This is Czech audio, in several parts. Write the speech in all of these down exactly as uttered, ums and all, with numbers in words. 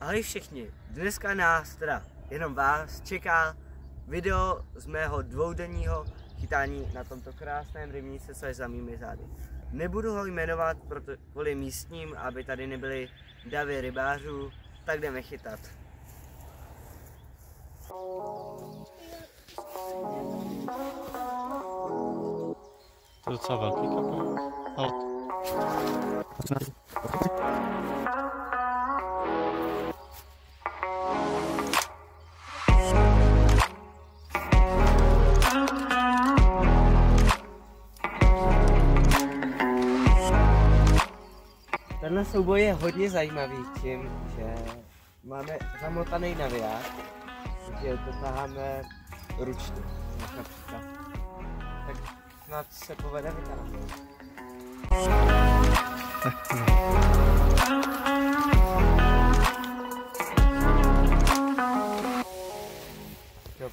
Ahoj všichni, dneska nás, teda jenom vás, čeká video z mého dvoudenního chytání na tomto krásném rybníce, co je za mými zády. Nebudu ho jmenovat proto, kvůli místním, aby tady nebyly davy rybářů, tak jdeme chytat. To je docela velký kapel, ale... Tenhle souboj je hodně zajímavý tím, že máme zamotaný naviják, takže to taháme ručně. Tak snad se povede vytáhnout. Jo,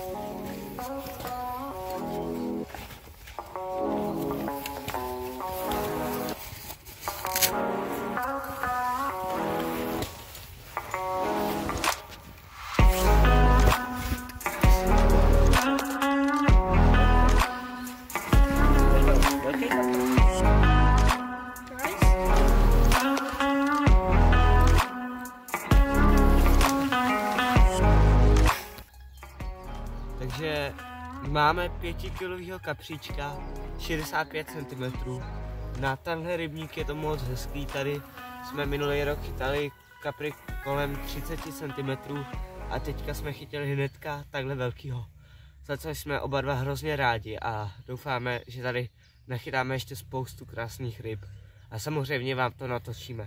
Takže máme pětikilového kapříčka, šedesát pět centimetrů. Na tenhle rybník je to moc hezký, tady jsme minulý rok chytali kapry kolem třicet centimetrů a teďka jsme chytili hnedka takhle velkýho. Za co jsme oba dva hrozně rádi a doufáme, že tady nachytáme ještě spoustu krásných ryb. A samozřejmě vám to natočíme.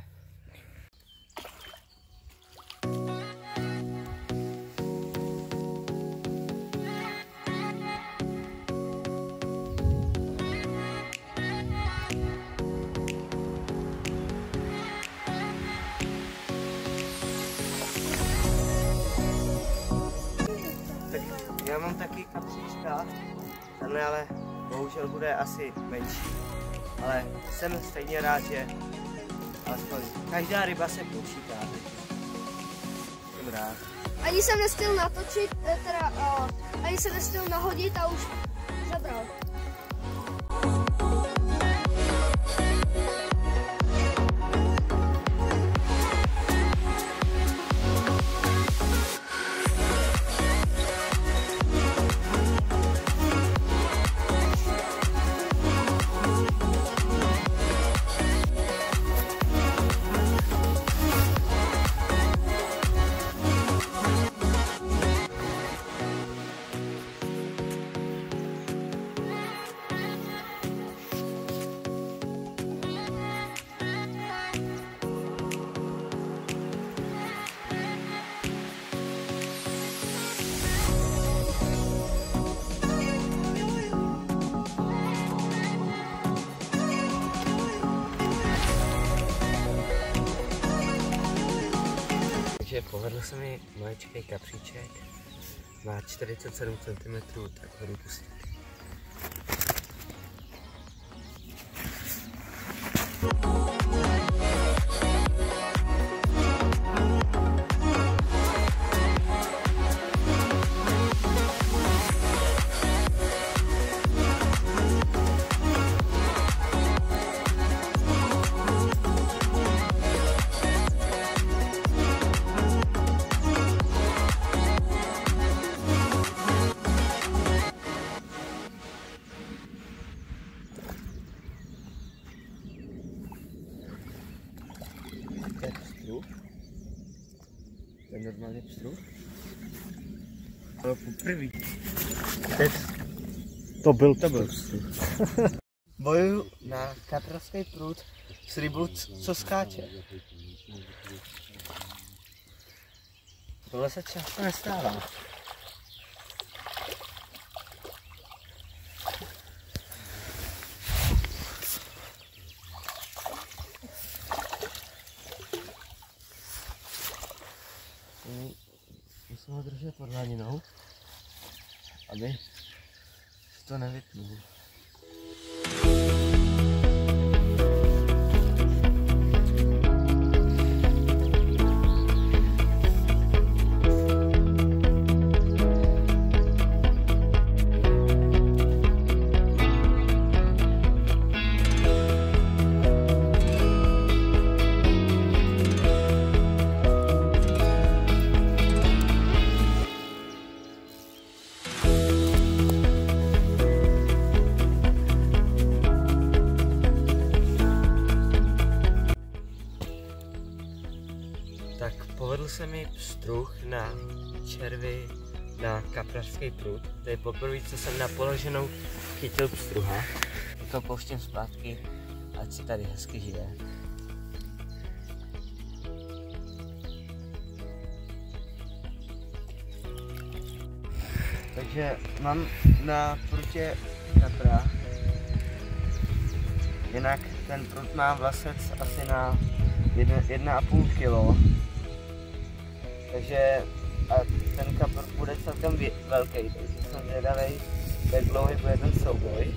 Já mám taky kapříčka, tenhle ale bohužel bude asi menší, ale jsem stejně rád, že aspoň každá ryba se počítá. Jsem rád. Ani jsem nestihl natočit, teda uh, ani jsem nestihl nahodit a už zabral. Povedl se mi maličký kapříček, má čtyřicet sedm centimetrů, tak ho jdu pustit. To je pstruh. To je normálně pstruh. To bylo poprvé. To byl to byl pstruh. Bojuju na kaprský prut s rybou, co skáče. Tohle se často nestává. Musím ho držet pod hladinou, aby to nevypnul. Tak povedl se mi pstruh na červy na kaprařský prut. To je poprvé, co jsem na položenou chytil pstruha. To pouštím zpátky, ať si tady hezky žije. Takže mám na prutě kapra. Jinak ten prut má vlasec asi na jedna a půl kilo. Takže a ten kapr bude celkem velký, takže jsem zvědavý, jak dlouhý bude ten souboj.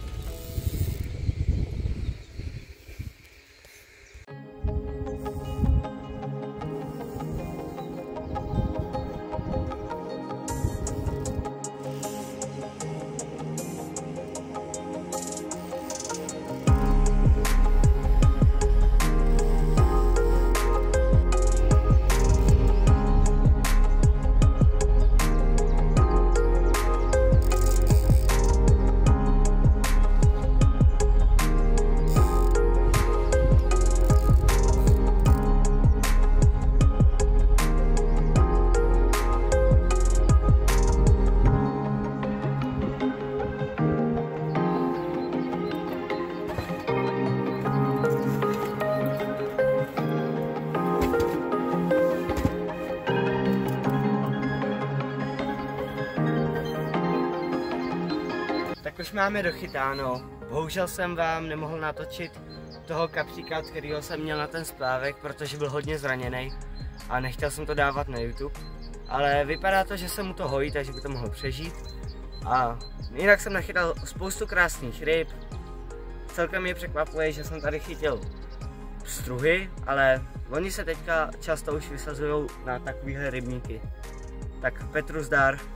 Tak už máme dochytáno. Bohužel jsem vám nemohl natočit toho kapříka, od kterého jsem měl na ten splávek, protože byl hodně zraněný a nechtěl jsem to dávat na YouTube. Ale vypadá to, že se mu to hojí, takže by to mohlo přežít. A jinak jsem nachytal spoustu krásných ryb. Celkem mě překvapuje, že jsem tady chytil pstruhy, ale oni se teďka často už vysazují na takovéhle rybníky. Tak Petru zdar.